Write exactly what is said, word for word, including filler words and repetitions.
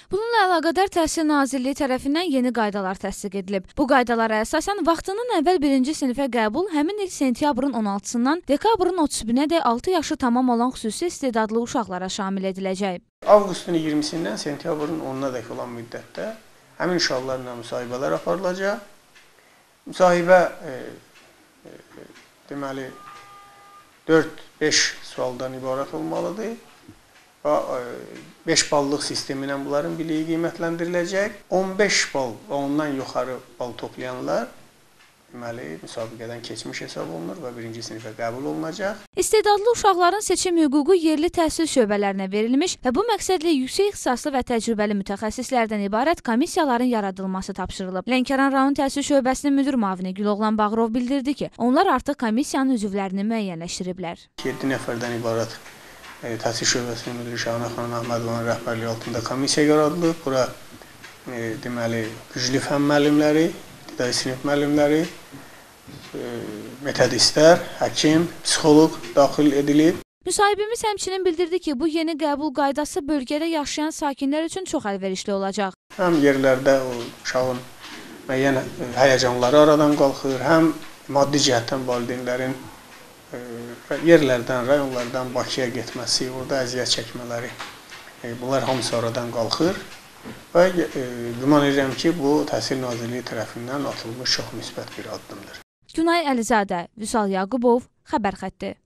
Bununla əlaqədar Təhsil Nazirliyi tərəfindən yeni qaydalar təsdiq edilib. Bu qaydalara əsasən vaxtından əvvəl birinci sinifə qəbul həmin il sentyabrın on altısından dekabrın otuz birinədək altı yaşı tamam olan xüsusi istedadlı uşaqlara şamil ediləcək. Avqustun iyirmisindən sentyabrın onunadək olan müddətdə həmin uşaqlarla müsahibələr aparılacaq. Müsahibə e, e, deməli dörd beş sualdan ibarət olmalıdır. beş ballıq sistemi ilə bunların biliyi qiymətləndiriləcək. on beş bal və ondan yuxarı bal toplayanlar deməli müsabiqədən keçmiş hesab olunur və birinci sinifə qəbul olunacaq. İstedadlı uşaqların seçim hüququ yerli təhsil şöbələrinə verilmiş və bu məqsədlə yüksək ixtisaslı və təcrübəli mütəxəssislərdən ibarət komissiyaların yaradılması tapşırılıb. Lənkəran rayon təhsil şöbəsinin müdür müavini Güloğlan Bağırov bildirdi ki, onlar artıq komissiyanın üzvlərini müəyyənləşdiriblər. yeddi nəfərdən ibarət Təhsil şöbəsinin müdürü Şahanə xanım Əhmədovanın rəhbərliyi altında komissiya yaradılıb. Bura e, deməli güclü fən müəllimləri, ibtidai sinif müəllimləri, e, metodistlər, həkim, psixoloq daxil edilib. Müsahibimiz həmçinin bildirdi ki, bu yeni qəbul qaydası bölgədə yaşayan sakinlər üçün çox əlverişli olacaq. Həm yerlərdə o uşağın müəyyən həyəcanları aradan qalxır, həm maddi cəhətdən valideynlərin yerlərdən, rayonlardan Bakıya getməsi, orada əziyyət çəkmələri, bunlar hamısı aradan qalxır və güman edirəm ki, bu Təhsil Nazirliyi tərəfindən atılmış çox müsbət bir addımdır. Günay Əlizadə, Vüsal Yaqubov, Xəbər xətti.